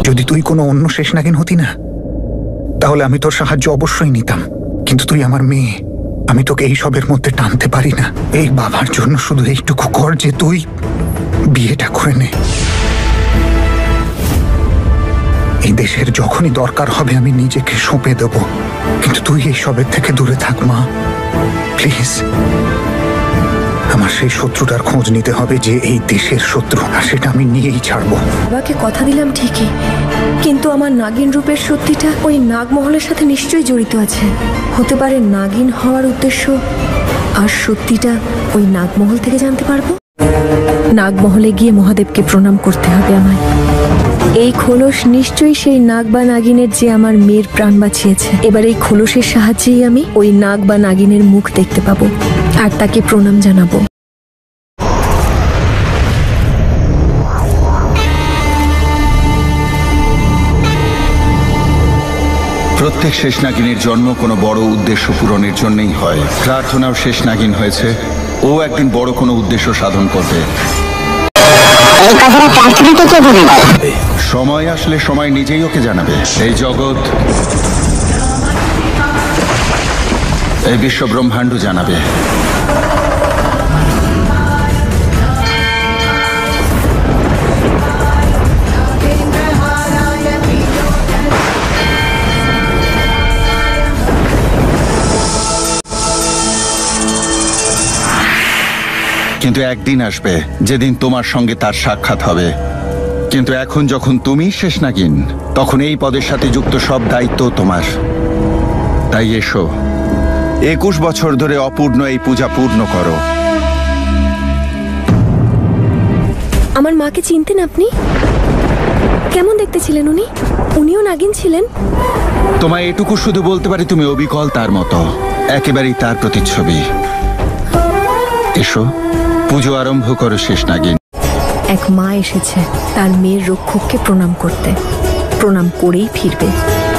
যদি তুই কোনো অন্য শেষ নাগিন হতি না, তাহলে আমি তোর সাহায্য অবশ্যই নিতাম। কিন্তু তুই আমার মেয়ে, আমি তোকে এই সবের মধ্যে টানতে পারি না। এই বাবার জন্য শুধু এইটুকু কর যে তুই বিয়েটা করে নে। এই দেশের যখনই দরকার হবে আমি নিজেকে সঁপে দেব, কিন্তু তুই এই সবের থেকে দূরে থাক মা, প্লিজ। আমার সেই শত্রুটার খোঁজ নিতে হবে যে এই দেশের শত্রু, আর সেটা আমি নিয়েই ছাড়বো। বাবাকে কথা দিলাম ঠিকই, কিন্তু আমার নাগিন রূপের সত্যিটা ওই নাগমহলের সাথে নিশ্চয়ই জড়িত আছে। হতে পারে নাগিন হওয়ার উদ্দেশ্য আর সত্যিটা ওই নাগমহল থেকে জানতে পারবো। নাগমহলে গিয়ে মহাদেবকে প্রণাম করতে হবে আমায়। এই খোলস নিশ্চয়ই সেই নাগ বা নাগিনের যে আমার মেয়ের প্রাণ বাঁচিয়েছে। এবার এই খোলসের সাহায্যেই আমি ওই নাগ বা নাগিনের মুখ দেখতে পাবো আর তাকে প্রণাম জানাবো। প্রত্যেক শেষ নাগিনের জন্ম কোনো বড় উদ্দেশ্য পূরণের জন্যই হয়। প্রার্থনাও শেষ নাগিন হয়েছে, ও একদিন বড় কোনো উদ্দেশ্য সাধন করবে। সময় আসলে সময় নিজেই ওকে জানাবে। এই জগৎ, এই বিশ্ব ব্রহ্মাণ্ড জানাবে। কিন্তু একদিন আসবে যেদিন তোমার সঙ্গে তার সাক্ষাৎ হবে। কিন্তু এখন যখন তুমি শেষ নাগিন, তখন এই পদের সাথে যুক্ত সব দায়িত্ব তোমার। তাই এসো, 21 বছর ধরে অপূর্ণ এই পূজা পূর্ণ করো। আমার মাকে চিনতেন আপনি? কেমন দেখতে ছিলেন উনি? উনিও নাগিন ছিলেন? তোমায় এটুকু শুধু বলতে পারি, তুমি অবিকল তার মতো, একেবারেই তার প্রতিচ্ছবি। এসো, পুজো আরম্ভ করো শেষ নাগিন। এক মা এসেছে তার মেয়ের রক্ষককে প্রণাম করতে, প্রণাম করেই ফিরবে।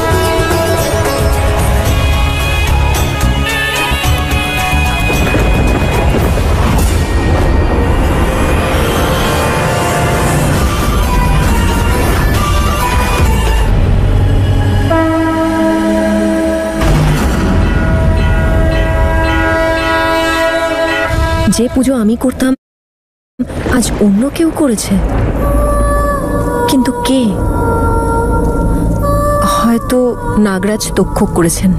যে পুজো আমি করতাম আজ অন্য কেউ করেছে, কিন্তু কে? হয়তো নাগরাজ তক্ষক করেছেন।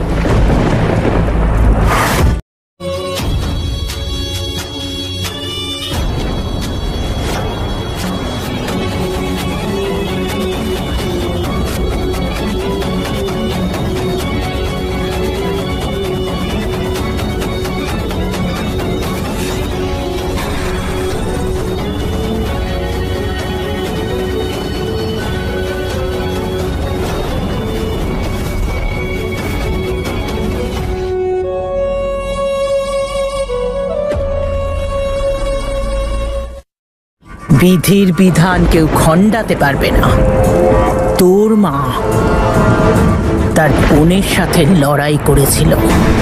বিধির বিধান কেউ খণ্ডাতে পারবে না। তোর মা তার বোনের সাথে লড়াই করেছিল,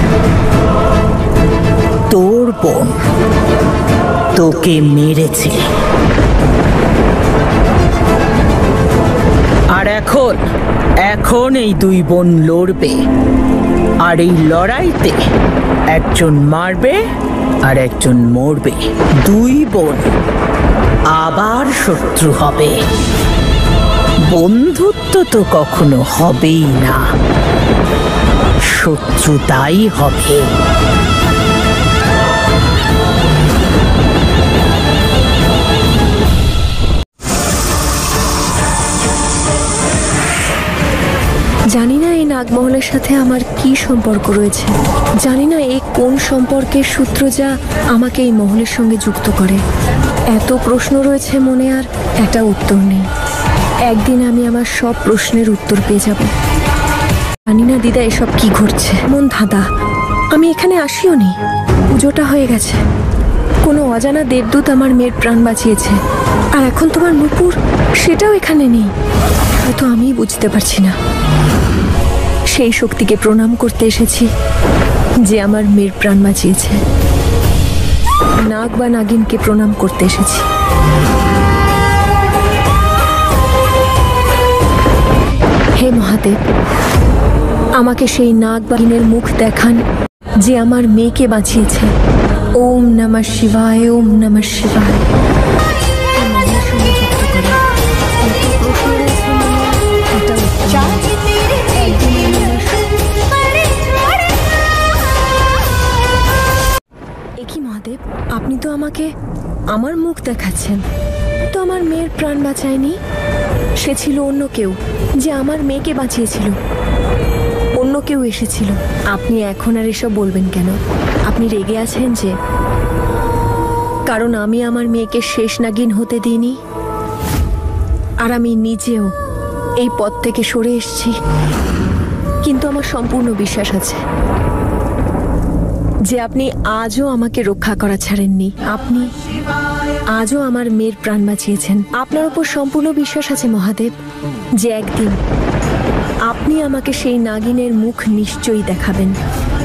তোর বোন তোকে মেরেছে, আর এখন এই দুই বোন লড়বে। আর এই লড়াইতে একজন মারবে আর একজন মরবে। দুই বোন আবার শত্রু হবে। বন্ধুত্ব তো কখনো হবেই না, শত্রুতাই হবে। জানি না এই নাগমহলের সাথে আমার কি সম্পর্ক রয়েছে, জানি না এই কোন সম্পর্কের সূত্র যা আমাকে এই মহলের সঙ্গে যুক্ত করে। এত প্রশ্ন রয়েছে মনে, আর একটা উত্তর নেই। একদিন আমি আমার সব প্রশ্নের উত্তর পেয়ে যাব। জানি না দিদা এসব কি ঘটছে। মন ধাঁধা, আমি এখানে আসিও নি, পুজোটা হয়ে গেছে। কোনো অজানা দেবদূত আমার মেয়ের প্রাণ বাঁচিয়েছে, আর এখন তোমার নুপুর সেটাও এখানে নেই। হয়তো আমিই বুঝতে পারছি না। সেই শক্তিকে প্রণাম করতে এসেছি যে আমার মেয়ের প্রাণ বাঁচিয়েছে। নাগ বা নাগিনকে প্রণাম করতে এসেছি। হে মহাদেব, আমাকে সেই নাগবাহিনীর মুখ দেখান যে আমার মেয়েকে বাঁচিয়েছে। ওম নমঃ শিবায়, ওম নমঃ শিবায়। এই মনের সঙ্গে যুক্ত করো। এত প্রশ্ন রয়েছে মনে, এটা উত্তর দাও। একদিন আমি একই মহাদেব, আপনি তো আমাকে আমার মুখ দেখাচ্ছেন, তো আমার মেয়ের প্রাণ বাঁচায়নি। সে ছিল অন্য কেউ, যে আমার মেয়েকে বাঁচিয়েছিল। অন্য কেউ এসেছিল। আপনি এখন আর এসব বলবেন কেন? আপনি রেগে আছেন যে কারণ আমি আমার মেয়েকে শেষ নাগিন হতে দিইনি, আর আমি নিজেও এই পথ থেকে সরে এসেছি। কিন্তু আমার সম্পূর্ণ বিশ্বাস আছে যে আপনি আজও আমাকে রক্ষা করা ছাড়েননি। আপনি আজও আমার মেয়ের প্রাণ বাঁচিয়েছেন। আপনার উপর সম্পূর্ণ বিশ্বাস আছে মহাদেব, যে একদিন আপনি আমাকে সেই নাগিনের মুখ নিশ্চয়ই দেখাবেন।